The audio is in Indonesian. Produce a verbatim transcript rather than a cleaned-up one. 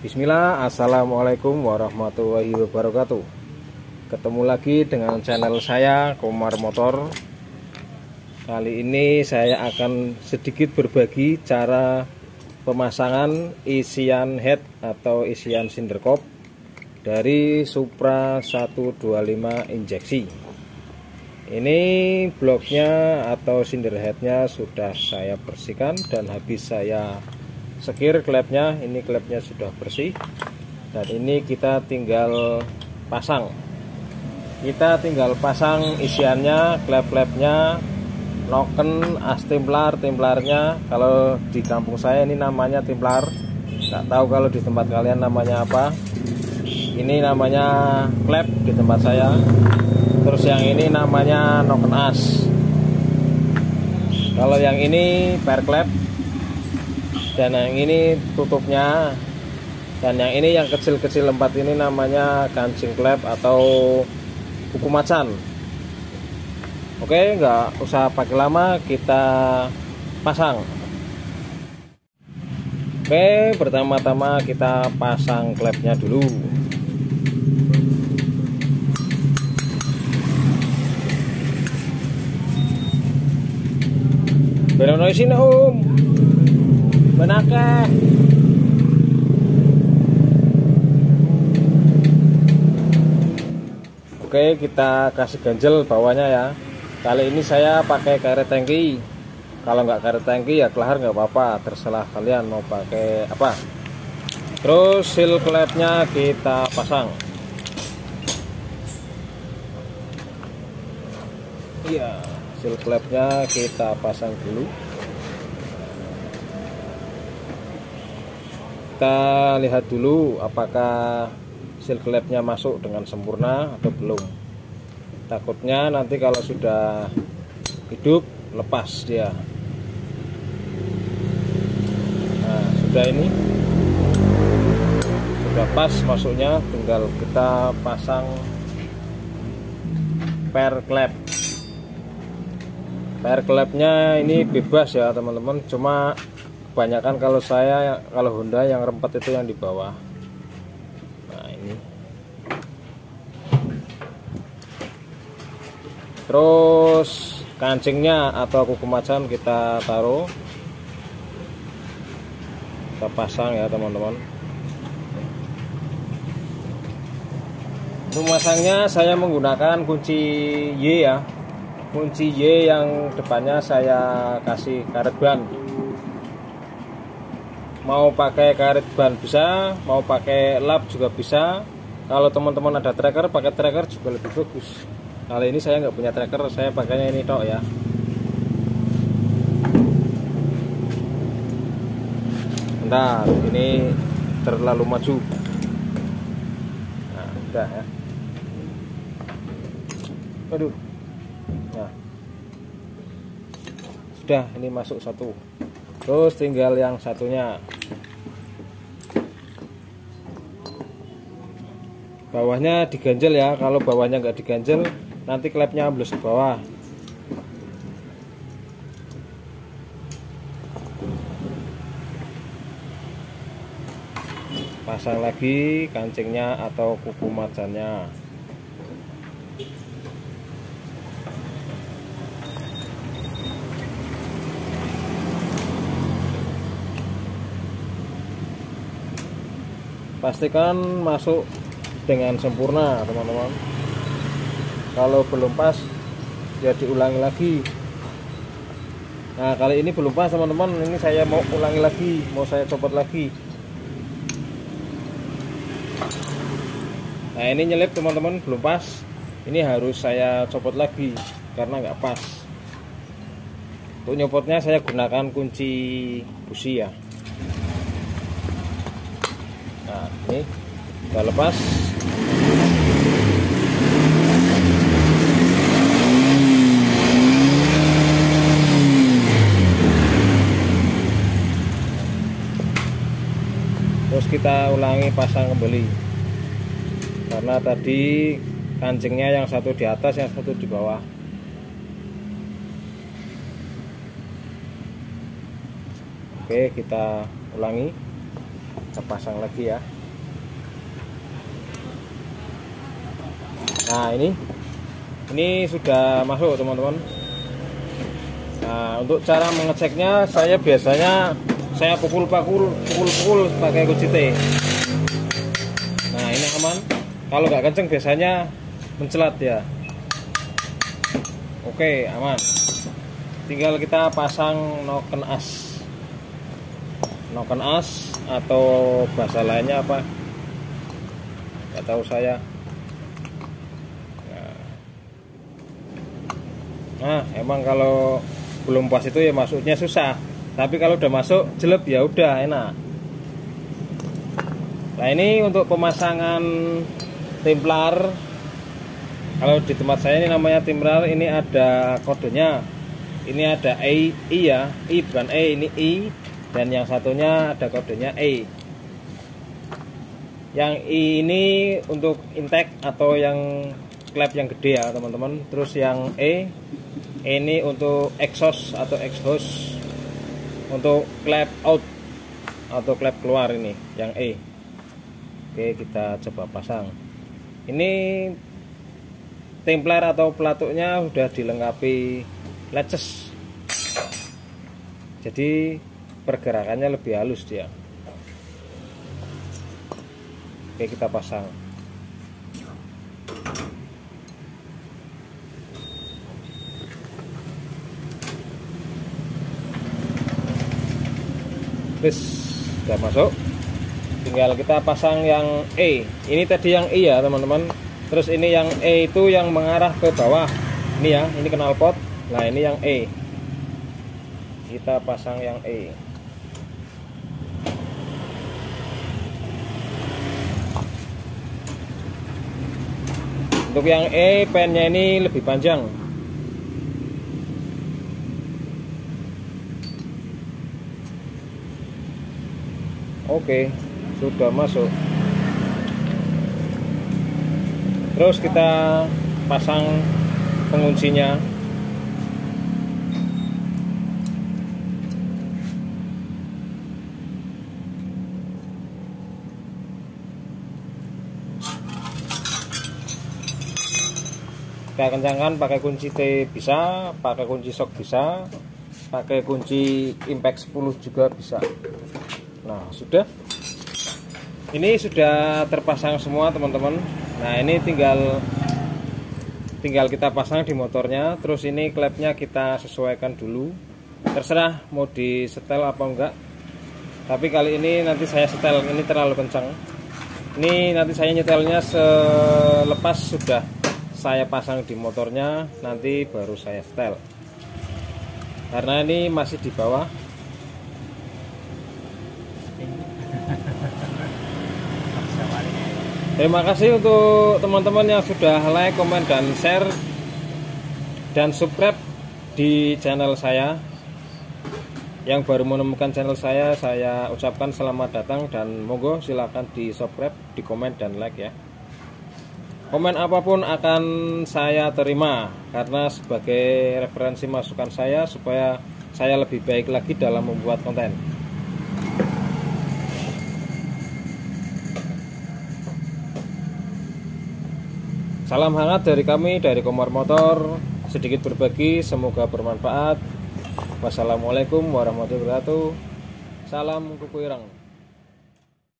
Bismillah, assalamualaikum warahmatullahi wabarakatuh. Ketemu lagi dengan channel saya Komar Motor. Kali ini saya akan sedikit berbagi cara pemasangan isian head atau isian cinder cope dari Supra seratus dua puluh lima injeksi. Ini bloknya atau cinder headnya sudah saya bersihkan dan habis saya sekir klepnya. Ini klepnya sudah bersih dan ini kita tinggal pasang kita tinggal pasang isiannya, klep-klepnya, noken, as templar, templarnya. Kalau di kampung saya ini namanya templar, nggak tahu kalau di tempat kalian namanya apa. Ini namanya klep di tempat saya. Terus yang ini namanya noken as. Kalau yang ini per klep, dan yang ini tutupnya, dan yang ini yang kecil-kecil empat ini namanya kancing klep atau kuku macan. Oke, nggak usah pakai lama, kita pasang. Oke, pertama-tama kita pasang klepnya dulu. Berono sini om, benake. Oke, kita kasih ganjel bawahnya ya. Kali ini saya pakai karet tangki. Kalau nggak karet tangki ya kelahar nggak apa-apa, terserah kalian mau pakai apa. Terus seal klepnya kita pasang. Iya, seal klepnya kita pasang dulu. Kita lihat dulu apakah seal klepnya masuk dengan sempurna atau belum. Takutnya nanti kalau sudah hidup lepas dia. Nah, sudah ini sudah pas masuknya, tinggal kita pasang per klep. Per klepnya ini bebas ya teman-teman, cuma kebanyakan kalau saya, kalau Honda yang rempet itu yang di bawah. Nah ini. Terus kancingnya atau kuku macan kita taruh, kita pasang ya teman-teman. Memasangnya saya menggunakan kunci Y ya, kunci Y yang depannya saya kasih karet ban. Mau pakai karet ban bisa, mau pakai lap juga bisa. Kalau teman-teman ada tracker, pakai tracker juga lebih bagus. Kali ini saya nggak punya tracker, saya pakainya ini tok ya. Bentar, ini terlalu maju. Nah, udah ya. Aduh. Nah, sudah, ini masuk satu. Terus tinggal yang satunya. Bawahnya diganjel ya. Kalau bawahnya nggak diganjel, nanti klepnya ambles ke bawah. Pasang lagi kancingnya atau kuku macannya. Pastikan masuk dengan sempurna teman-teman. Kalau belum pas ya diulangi lagi. Nah kali ini belum pas teman-teman, ini saya mau ulangi lagi, mau saya copot lagi. Nah ini nyelip teman-teman, belum pas. Ini harus saya copot lagi karena nggak pas. Untuk nyopotnya saya gunakan kunci busi ya. Nah ini udah lepas. Terus kita ulangi pasang kembali, karena tadi kancingnya yang satu di atas, yang satu di bawah. Oke, kita ulangi, kita pasang lagi ya. Nah ini ini sudah masuk teman-teman. Nah untuk cara mengeceknya saya biasanya saya pukul-pukul pukul-pukul pakai kunci T. Nah ini aman. Kalau nggak kenceng biasanya mencelat ya. Oke aman. Tinggal kita pasang noken as. Noken as atau bahasa lainnya apa? Nggak tahu saya. Nah emang kalau belum pas itu ya masuknya susah, tapi kalau udah masuk jelek ya udah enak. Nah ini untuk pemasangan templar. Kalau di tempat saya ini namanya templar, ini ada kodenya. Ini ada I, I ya, I bukan E, ini I. Dan yang satunya ada kodenya E. Yang I ini untuk intake atau yang klep yang gede ya teman-teman. Terus yang E ini untuk exhaust atau exhaust untuk klep out atau klep keluar, ini yang E. Oke kita coba pasang. Ini templar atau pelatuknya sudah dilengkapi latches, jadi pergerakannya lebih halus dia. Oke kita pasang. Terus sudah masuk, tinggal kita pasang yang E. Ini tadi yang I ya teman-teman. Terus ini yang E itu yang mengarah ke bawah. Ini ya, ini knalpot. Nah ini yang E. Kita pasang yang E. Untuk yang E pennya ini lebih panjang. Oke, sudah masuk. Terus kita pasang penguncinya. Kita kencangkan pakai kunci T bisa, pakai kunci shock bisa, pakai kunci impact sepuluh juga bisa. Nah sudah, ini sudah terpasang semua teman-teman. Nah ini tinggal tinggal kita pasang di motornya. Terus ini klepnya kita sesuaikan dulu, terserah mau di setel apa enggak, tapi kali ini nanti saya setel, ini terlalu kencang. Ini nanti saya nyetelnya selepas sudah saya pasang di motornya, nanti baru saya setel karena ini masih di bawah. Terima kasih untuk teman-teman yang sudah like, komen, dan share dan subscribe di channel saya. Yang baru menemukan channel saya, saya ucapkan selamat datang dan monggo silakan di subscribe, di komen, dan like ya. Komen apapun akan saya terima karena sebagai referensi masukan saya supaya saya lebih baik lagi dalam membuat konten. Salam hangat dari kami, dari Komar Motor. Sedikit berbagi, semoga bermanfaat. Wassalamualaikum warahmatullahi wabarakatuh. Salam kuku ireng.